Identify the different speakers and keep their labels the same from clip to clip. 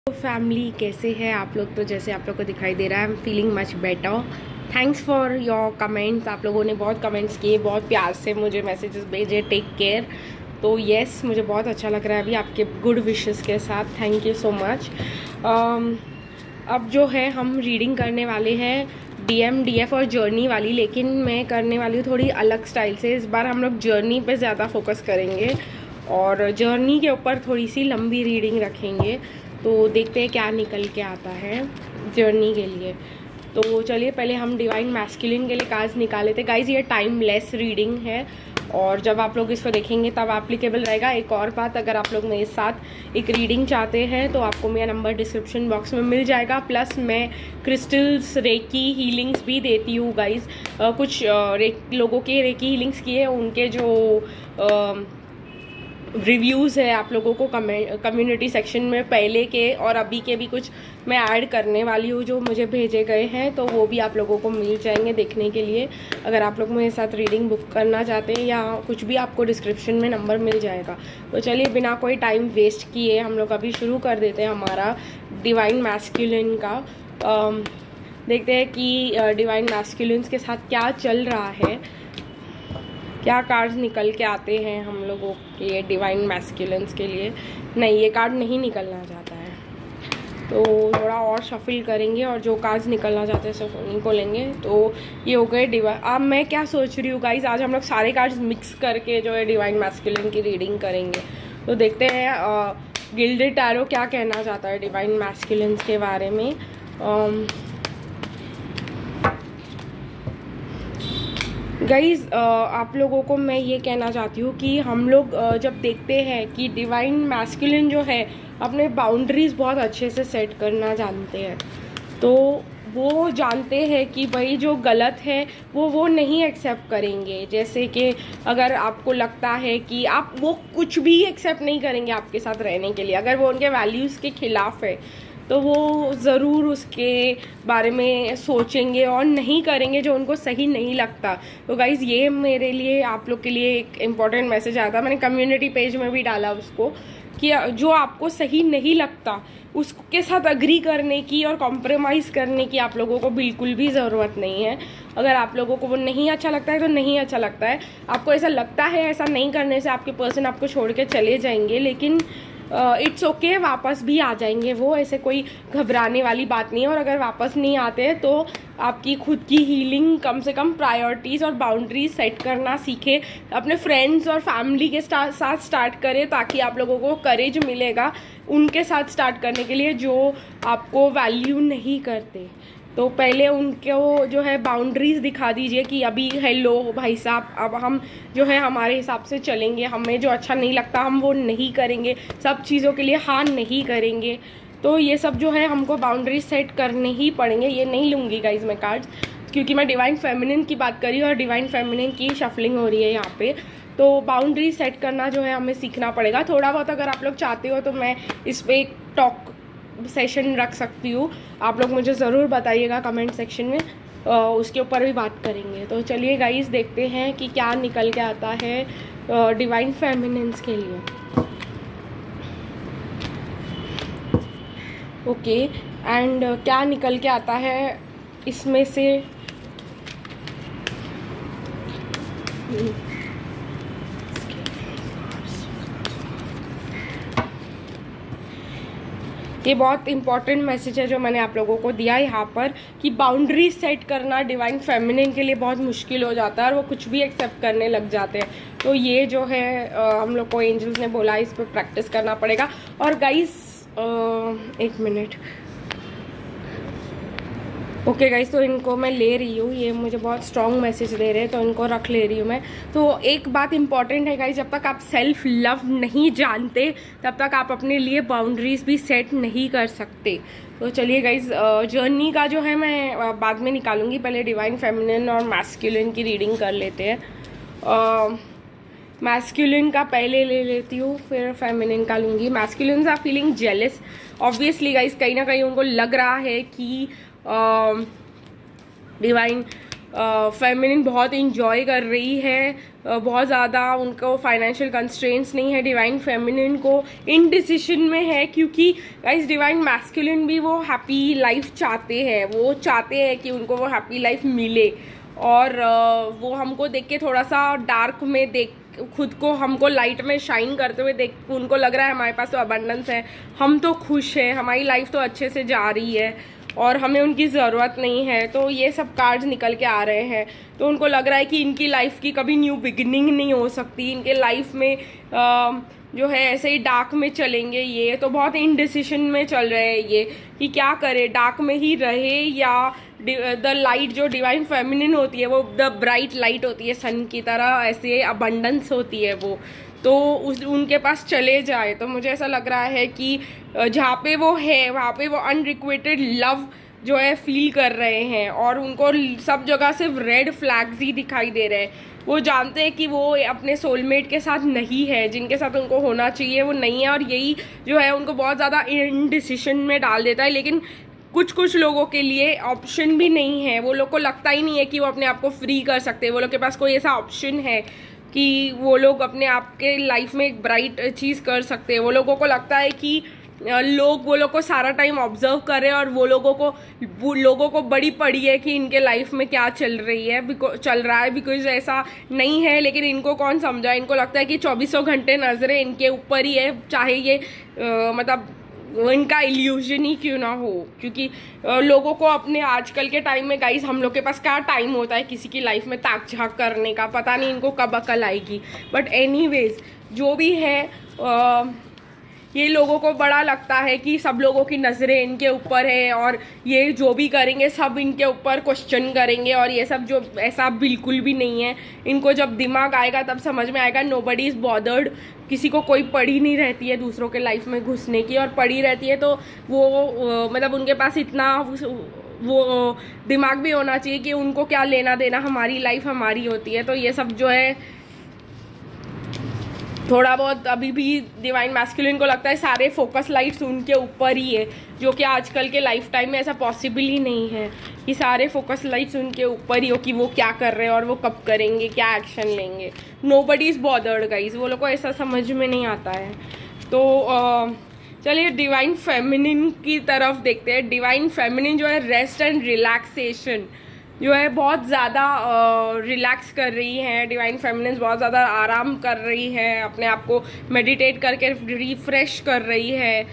Speaker 1: Family कैसे हैं आप लोग। तो जैसे आप लोग को दिखाई दे रहा है, I am feeling much better. Thanks for your comments. आप लोगों ने बहुत कमेंट्स किए, बहुत प्यार से मुझे मैसेजेस भेजे, टेक केयर। तो येस, मुझे बहुत अच्छा लग रहा है अभी आपके गुड विशेस के साथ। Thank you so much. अब जो है हम रीडिंग करने वाले हैं DM, DF और जर्नी वाली, लेकिन मैं करने वाली हूँ थोड़ी अलग स्टाइल से। इस बार हम लोग जर्नी पे ज़्यादा फोकस करेंगे और जर्नी के ऊपर थोड़ी सी लंबी रीडिंग रखेंगे। तो देखते हैं क्या निकल के आता है जर्नी के लिए। तो चलिए पहले हम डिवाइन मैस्कुलिन के लिए कार्ड्स निकाले थे। गाइज ये टाइमलेस रीडिंग है और जब आप लोग इसको देखेंगे तब एप्लीकेबल रहेगा। एक और बात, अगर आप लोग मेरे साथ एक रीडिंग चाहते हैं तो आपको मेरा नंबर डिस्क्रिप्शन बॉक्स में मिल जाएगा। प्लस मैं क्रिस्टल्स, रेकी हीलिंग्स भी देती हूँ गाइज। कुछ लोगों के रेकी हीलिंग्स किए, उनके जो रिव्यूज़ है आप लोगों को कम्युनिटी सेक्शन में पहले के और अभी के भी कुछ मैं ऐड करने वाली हूँ जो मुझे भेजे गए हैं, तो वो भी आप लोगों को मिल जाएंगे देखने के लिए। अगर आप लोग मेरे साथ रीडिंग बुक करना चाहते हैं या कुछ भी, आपको डिस्क्रिप्शन में नंबर मिल जाएगा। तो चलिए बिना कोई टाइम वेस्ट किए हम लोग अभी शुरू कर देते हैं हमारा डिवाइन मैस्कुलिन का। देखते हैं कि डिवाइन मैस्कुलिन्स के साथ क्या चल रहा है, क्या कार्ड्स निकल के आते हैं हम लोगों के डिवाइन मैस्कुलिन्स के लिए। नहीं, ये कार्ड नहीं निकलना चाहता है, तो थोड़ा और शफल करेंगे और जो कार्ड्स निकलना चाहते हैं सिर्फ उन्हीं को लेंगे। तो ये हो गए डिवाइन। अब मैं क्या सोच रही हूँ गाइज, आज हम लोग सारे कार्ड्स मिक्स करके जो है डिवाइन मैस्कुलिन की रीडिंग करेंगे। तो देखते हैं गिल्डेड टैरो क्या कहना चाहता है डिवाइन मैस्कुलिन्स के बारे में। गाइज़ आप लोगों को मैं ये कहना चाहती हूँ कि हम लोग जब देखते हैं कि डिवाइन मैस्कुलिन जो है अपने बाउंड्रीज़ बहुत अच्छे से सेट करना जानते हैं। तो वो जानते हैं कि भाई जो गलत है वो नहीं एक्सेप्ट करेंगे। जैसे कि अगर आपको लगता है कि आप वो कुछ भी एक्सेप्ट नहीं करेंगे आपके साथ रहने के लिए, अगर वो उनके वैल्यूज़ के खिलाफ है तो वो ज़रूर उसके बारे में सोचेंगे और नहीं करेंगे जो उनको सही नहीं लगता। तो गाइज़ ये मेरे लिए, आप लोग के लिए एक इम्पॉर्टेंट मैसेज आया था, मैंने कम्युनिटी पेज में भी डाला उसको, कि जो आपको सही नहीं लगता उसके साथ अग्री करने की और कॉम्प्रोमाइज़ करने की आप लोगों को बिल्कुल भी ज़रूरत नहीं है। अगर आप लोगों को वो नहीं अच्छा लगता है तो नहीं अच्छा लगता है। आपको ऐसा लगता है ऐसा नहीं करने से आपके पर्सन आपको छोड़ के चले जाएंगे, लेकिन इट्स ओके, वापस भी आ जाएंगे वो, ऐसे कोई घबराने वाली बात नहीं है। और अगर वापस नहीं आते हैं तो आपकी खुद की हीलिंग, कम से कम प्रायोरिटीज़ और बाउंड्रीज सेट करना सीखे। अपने फ्रेंड्स और फैमिली के साथ स्टार्ट करें ताकि आप लोगों को करेज मिलेगा उनके साथ स्टार्ट करने के लिए जो आपको वैल्यू नहीं करते। तो पहले उनको जो है बाउंड्रीज दिखा दीजिए कि अभी हेलो भाई साहब, अब हम जो है हमारे हिसाब से चलेंगे, हमें जो अच्छा नहीं लगता हम वो नहीं करेंगे, सब चीज़ों के लिए हाँ नहीं करेंगे। तो ये सब जो है हमको बाउंड्रीज सेट करने ही पड़ेंगे। ये नहीं लूँगी गाइज मैं कार्ड्स, क्योंकि मैं डिवाइन फेमिनिन की बात करी और डिवाइन फेमिनिन की शफलिंग हो रही है यहाँ पे। तो बाउंड्री सेट करना जो है हमें सीखना पड़ेगा थोड़ा बहुत। अगर आप लोग चाहते हो तो मैं इस पर एक टॉक सेशन रख सकती हूँ, आप लोग मुझे ज़रूर बताइएगा कमेंट सेक्शन में, उसके ऊपर भी बात करेंगे। तो चलिए गाइस देखते हैं कि क्या निकल के आता है डिवाइन फेमिनिन्स के लिए। ओके, एंड क्या निकल के आता है इसमें से। ये बहुत इंपॉर्टेंट मैसेज है जो मैंने आप लोगों को दिया यहाँ पर, कि बाउंड्री सेट करना डिवाइन फेमिनिन के लिए बहुत मुश्किल हो जाता है और वो कुछ भी एक्सेप्ट करने लग जाते हैं। तो ये जो है हम लोग को एंजल्स ने बोला इस पर प्रैक्टिस करना पड़ेगा। और गाइस एक मिनट, ओके गाइस, तो इनको मैं ले रही हूँ, ये मुझे बहुत स्ट्रॉन्ग मैसेज दे रहे हैं तो इनको रख ले रही हूँ मैं। तो एक बात इंपॉर्टेंट है गाइस, जब तक आप सेल्फ लव नहीं जानते तब तक आप अपने लिए बाउंड्रीज भी सेट नहीं कर सकते। तो चलिए गाइस जर्नी का जो है मैं बाद में निकालूंगी, पहले डिवाइन फेमिनिन और मैस्कुलिन की रीडिंग कर लेते हैं। मैस्कुलिन का पहले ले लेती हूँ, फिर फेमिनिन का लूँगी। Masculines are feeling jealous obviously guys, कहीं ना कहीं उनको लग रहा है कि डिवाइन फेमिनिन बहुत इंजॉय कर रही है, बहुत ज़्यादा उनको फाइनेंशियल कंस्ट्रेंट्स नहीं है। डिवाइन फेमिनिन को इनडिसिशन में है, क्योंकि गाइस डिवाइन मैस्कुलिन भी वो हैप्पी लाइफ चाहते हैं, वो चाहते हैं कि उनको वो हैप्पी लाइफ मिले। और वो हमको देख के थोड़ा सा डार्क में देख खुद को हमको लाइट में शाइन करते हुए देख उनको लग रहा है हमारे पास तो अबंडेंस है, हम तो खुश हैं, हमारी लाइफ तो अच्छे से जा रही है और हमें उनकी ज़रूरत नहीं है। तो ये सब कार्ड्स निकल के आ रहे हैं, तो उनको लग रहा है कि इनकी लाइफ की कभी न्यू बिगिनिंग नहीं हो सकती, इनके लाइफ में जो है ऐसे ही डार्क में चलेंगे। ये तो बहुत इनडिसिशन में चल रहे हैं ये कि क्या करे, डार्क में ही रहे या द लाइट जो डिवाइन फेमिनिन होती है वो द ब्राइट लाइट होती है सन की तरह, ऐसे अबंडेंस होती है वो, तो उनके पास चले जाए। तो मुझे ऐसा लग रहा है कि जहाँ पे वो है वहाँ पे वो अनरिक्वेटेड लव जो है फील कर रहे हैं और उनको सब जगह सिर्फ रेड फ्लैग्स ही दिखाई दे रहे हैं। वो जानते हैं कि वो अपने सोलमेट के साथ नहीं है, जिनके साथ उनको होना चाहिए वो नहीं है, और यही जो है उनको बहुत ज़्यादा इनडिसिशन में डाल देता है। लेकिन कुछ कुछ लोगों के लिए ऑप्शन भी नहीं है, वो लोग को लगता ही नहीं है कि वो अपने आप को फ्री कर सकते हैं, वो लोग के पास कोई ऐसा ऑप्शन है कि वो लोग अपने आप के लाइफ में एक ब्राइट चीज़ कर सकते हैं। वो लोगों को लगता है कि लोग वो लोग को सारा टाइम ऑब्जर्व करें और वो लोगों को बड़ी पड़ी है कि इनके लाइफ में क्या चल रहा है, बिकॉज ऐसा नहीं है। लेकिन इनको कौन समझा, इनको लगता है कि 2400 घंटे नजरें इनके ऊपर ही है, चाहे ये मतलब इनका इल्यूजन ही क्यों ना हो। क्योंकि लोगों को अपने आजकल के टाइम में गाइस, हम लोग के पास क्या टाइम होता है किसी की लाइफ में ताक झाक करने का, पता नहीं इनको कब अकल आएगी। बट एनीवेज जो भी है, ये लोगों को बड़ा लगता है कि सब लोगों की नज़रें इनके ऊपर है और ये जो भी करेंगे सब इनके ऊपर क्वेश्चन करेंगे, और ये सब जो ऐसा बिल्कुल भी नहीं है। इनको जब दिमाग आएगा तब समझ में आएगा नोबडी इज़ बॉदर्ड, किसी को कोई पड़ी नहीं रहती है दूसरों के लाइफ में घुसने की, और पड़ी रहती है तो वो मतलब उनके पास इतना वो दिमाग भी होना चाहिए कि उनको क्या लेना देना, हमारी लाइफ हमारी होती है। तो ये सब जो है थोड़ा बहुत अभी भी डिवाइन मैस्कुलिन को लगता है सारे फोकस लाइट्स उनके ऊपर ही है, जो कि आजकल के लाइफ टाइम में ऐसा पॉसिबल ही नहीं है कि सारे फोकस लाइट्स उनके ऊपर ही हो कि वो क्या कर रहे हैं और वो कब करेंगे, क्या एक्शन लेंगे। नोबडी इज़ बॉदर्ड गाइज, वो लोग को ऐसा समझ में नहीं आता है। तो चलिए डिवाइन फेमिनिन की तरफ देखते हैं। डिवाइन फेमिनिन जो है रेस्ट एंड रिलैक्सेशन जो है बहुत ज़्यादा रिलैक्स कर रही हैं। डिवाइन फेमिनिन बहुत ज़्यादा आराम कर रही है, अपने आप को मेडिटेट करके रिफ्रेश कर रही है।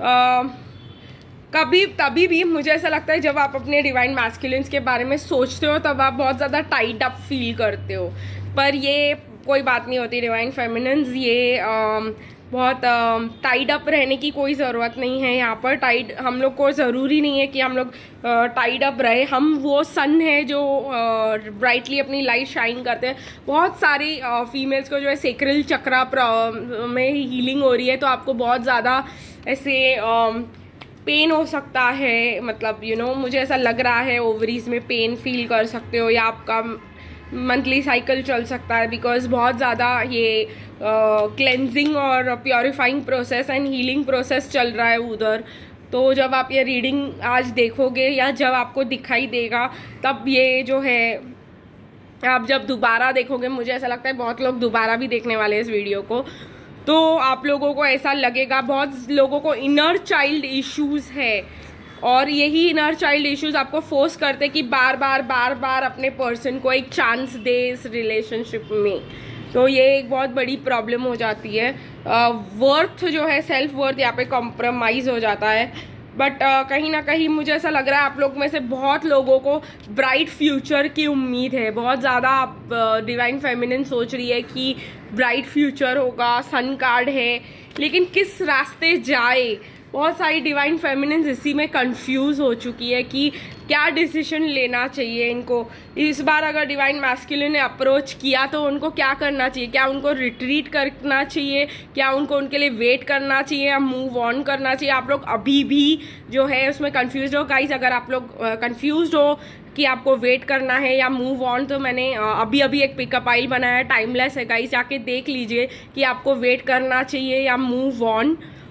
Speaker 1: तभी भी मुझे ऐसा लगता है जब आप अपने डिवाइन मैस्कुलिन्स के बारे में सोचते हो तब आप बहुत ज़्यादा टाइड अप फील करते हो, पर ये कोई बात नहीं होती। डिवाइन फेमिनिन्स ये बहुत टाइड अप रहने की कोई ज़रूरत नहीं है। यहाँ पर हम लोग को ज़रूरी नहीं है कि हम लोग टाइड अप रहे। हम वो सन है जो ब्राइटली अपनी लाइट शाइन करते हैं। बहुत सारी फीमेल्स को जो है सेक्रल चक्रा में हीलिंग हो रही है, तो आपको बहुत ज़्यादा ऐसे पेन हो सकता है, मतलब मुझे ऐसा लग रहा है ओवरीज में पेन फील कर सकते हो, या आपका मंथली साइकिल चल सकता है, बिकॉज बहुत ज़्यादा ये क्लेंजिंग और purifying process and healing process चल रहा है उधर। तो जब आप ये रीडिंग आज देखोगे या जब आपको दिखाई देगा तब ये जो है आप जब दोबारा देखोगे, मुझे ऐसा लगता है बहुत लोग दोबारा भी देखने वाले हैं इस वीडियो को, तो आप लोगों को ऐसा लगेगा, बहुत लोगों को इनर चाइल्ड इश्यूज है और यही इनर चाइल्ड इश्यूज आपको फोर्स करते कि बार बार अपने पर्सन को एक चांस दे इस रिलेशनशिप में। तो ये एक बहुत बड़ी प्रॉब्लम हो जाती है। वर्थ जो है, सेल्फ वर्थ यहाँ पे कॉम्प्रोमाइज हो जाता है। बट कहीं ना कहीं मुझे ऐसा लग रहा है आप लोग में से बहुत लोगों को ब्राइट फ्यूचर की उम्मीद है। बहुत ज़्यादा डिवाइन फेमिनिन सोच रही है कि ब्राइट फ्यूचर होगा, सन कार्ड है, लेकिन किस रास्ते जाए। बहुत सारी डिवाइन फेमिनिन इसी में कंफ्यूज हो चुकी है कि क्या डिसीजन लेना चाहिए इनको। इस बार अगर डिवाइन मैस्कुलिन ने अप्रोच किया तो उनको क्या करना चाहिए? क्या उनको रिट्रीट करना चाहिए? क्या उनको उनके लिए वेट करना चाहिए या मूव ऑन करना चाहिए? आप लोग अभी भी जो है उसमें कंफ्यूज हो गाइस। अगर आप लोग कंफ्यूज हो कि आपको वेट करना है या मूव ऑन, तो मैंने अभी एक पिकअप आइल बनाया है, टाइमलेस है गाइस, जाके देख लीजिए कि आपको वेट करना चाहिए या मूव ऑन।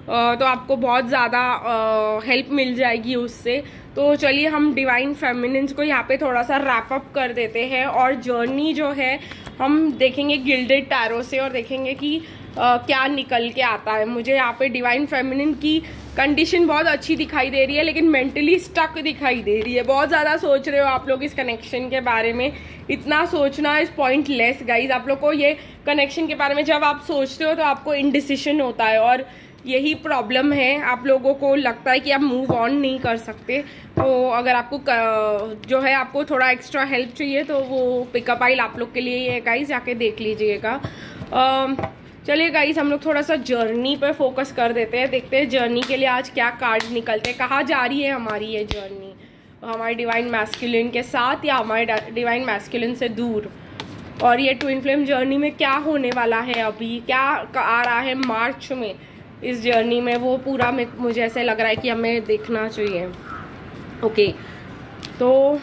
Speaker 1: तो आपको बहुत ज़्यादा हेल्प मिल जाएगी उससे। तो चलिए हम डिवाइन फेमिनिन्स को यहाँ पे थोड़ा सा रैप अप कर देते हैं, और जर्नी जो है हम देखेंगे गिल्डेड टैरो से, और देखेंगे कि क्या निकल के आता है। मुझे यहाँ पे डिवाइन फेमिनिन की कंडीशन बहुत अच्छी दिखाई दे रही है, लेकिन मेंटली स्टक दिखाई दे रही है। बहुत ज़्यादा सोच रहे हो आप लोग इस कनेक्शन के बारे में, इतना सोचना इज पॉइंटलेस गाइज। आप लोग को ये कनेक्शन के बारे में जब आप सोचते हो तो आपको इनडिसिशन होता है, और यही प्रॉब्लम है। आप लोगों को लगता है कि आप मूव ऑन नहीं कर सकते। तो अगर आपको जो है आपको थोड़ा एक्स्ट्रा हेल्प चाहिए तो वो पिकअप आइल आप लोग के लिए है गाइज, जाके देख लीजिएगा। चलिए गाइज हम लोग थोड़ा सा जर्नी पे फोकस कर देते हैं, देखते हैं जर्नी के लिए आज क्या कार्ड निकलते हैं, कहाँ जा रही है हमारी ये जर्नी, हमारे डिवाइन मैस्कुलिन के साथ या हमारे डिवाइन मैस्कुलिन से दूर। और ये ट्विन फ्लेम जर्नी में क्या होने वाला है, अभी क्या आ रहा है मार्च में इस जर्नी में, वो पूरा मुझे ऐसे लग रहा है कि हमें देखना चाहिए। ओके, तो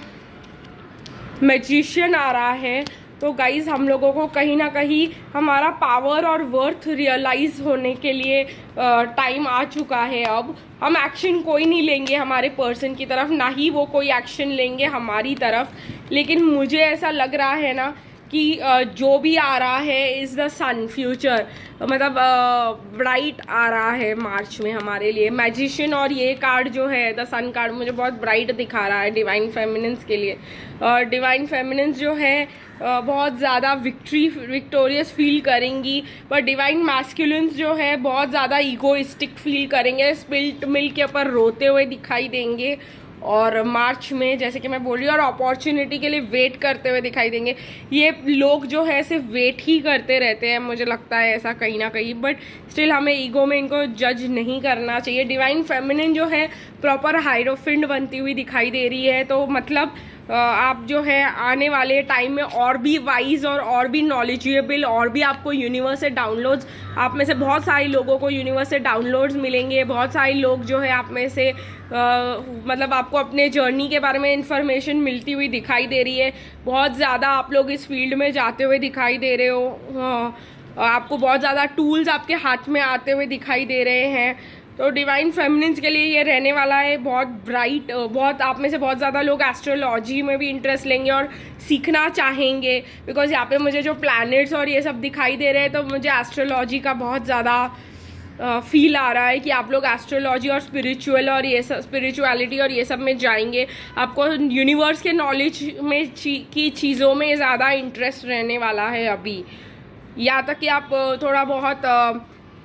Speaker 1: मैजिशियन आ रहा है। तो गाइज हम लोगों को कहीं ना कहीं हमारा पावर और वर्थ रियलाइज होने के लिए टाइम आ चुका है। अब हम एक्शन कोई नहीं लेंगे हमारे पर्सन की तरफ, ना ही वो कोई एक्शन लेंगे हमारी तरफ, लेकिन मुझे ऐसा लग रहा है ना कि जो भी आ रहा है इज़ द सन फ्यूचर, मतलब ब्राइट आ रहा है मार्च में हमारे लिए मैजिशियन। और ये कार्ड जो है द सन कार्ड मुझे बहुत ब्राइट दिखा रहा है डिवाइन फेमिनिन्स के लिए। डिवाइन फेमिनिन्स जो है बहुत ज़्यादा विक्टोरियस फील करेंगी, पर डिवाइन मैस्कुलिन्स जो है बहुत ज़्यादा ईगोइस्टिक फील करेंगे, स्पिल्ट मिल्क के ऊपर रोते हुए दिखाई देंगे। और मार्च में जैसे कि मैं बोल रही हूँ, और अपॉर्चुनिटी के लिए वेट करते हुए दिखाई देंगे। ये लोग जो है सिर्फ वेट ही करते रहते हैं, मुझे लगता है ऐसा कहीं ना कहीं, बट स्टिल हमें ईगो में इनको जज नहीं करना चाहिए। डिवाइन फेमिनिन जो है प्रॉपर हाइरोफिंड बनती हुई दिखाई दे रही है, तो मतलब आप जो है आने वाले टाइम में और भी वाइज और भी नॉलेजेबल, और भी आपको यूनिवर्स से डाउनलोड्स, आप में से बहुत सारे लोगों को यूनिवर्स से डाउनलोड्स मिलेंगे। बहुत सारे लोग जो है आप में से मतलब आपको अपने जर्नी के बारे में इंफॉर्मेशन मिलती हुई दिखाई दे रही है। बहुत ज़्यादा आप लोग इस फील्ड में जाते हुए दिखाई दे रहे हो, आपको बहुत ज़्यादा टूल्स आपके हाथ में आते हुए दिखाई दे रहे हैं। तो डिवाइन फेमिनिन्स के लिए ये रहने वाला है बहुत ब्राइट। बहुत आप में से बहुत ज़्यादा लोग एस्ट्रोलॉजी में भी इंटरेस्ट लेंगे और सीखना चाहेंगे, बिकॉज यहाँ पे मुझे जो प्लैनेट्स और ये सब दिखाई दे रहे हैं, तो मुझे एस्ट्रोलॉजी का बहुत ज़्यादा फील आ रहा है कि आप लोग एस्ट्रोलॉजी और स्पिरिचुअल और ये सब स्पिरिचुअलिटी और ये सब में जाएंगे। आपको यूनिवर्स के नॉलेज में की चीज़ों में ज़्यादा इंटरेस्ट रहने वाला है अभी, यहाँ तक कि आप थोड़ा बहुत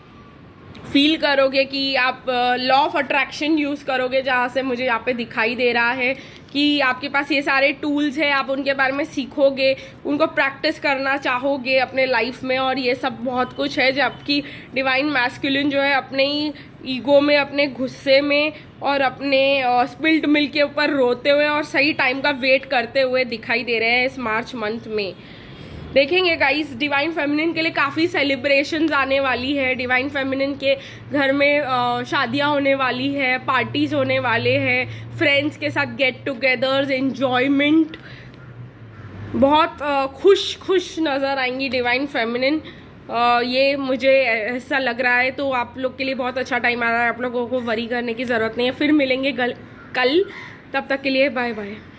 Speaker 1: फील करोगे कि आप लॉ ऑफ अट्रैक्शन यूज़ करोगे, जहाँ से मुझे यहाँ पे दिखाई दे रहा है कि आपके पास ये सारे टूल्स हैं, आप उनके बारे में सीखोगे, उनको प्रैक्टिस करना चाहोगे अपने लाइफ में, और ये सब बहुत कुछ है। जबकि डिवाइन मैस्कुलिन जो है अपने ही ईगो में, अपने गुस्से में और अपने स्पिल्ट मिल्क के ऊपर रोते हुए और सही टाइम का वेट करते हुए दिखाई दे रहे हैं इस मार्च मंथ में। देखेंगे गाइस, डिवाइन फेमिनिन के लिए काफ़ी सेलिब्रेशंस आने वाली है। डिवाइन फेमिनिन के घर में शादियां होने वाली है, पार्टीज होने वाले हैं, फ्रेंड्स के साथ गेट टुगेदर्स, एंजॉयमेंट, बहुत खुश नज़र आएंगी डिवाइन फेमिनिन। ये मुझे ऐसा लग रहा है, तो आप लोग के लिए बहुत अच्छा टाइम आ रहा है, आप लोगों को वरी करने की ज़रूरत नहीं है। फिर मिलेंगे कल, तब तक के लिए बाय बाय।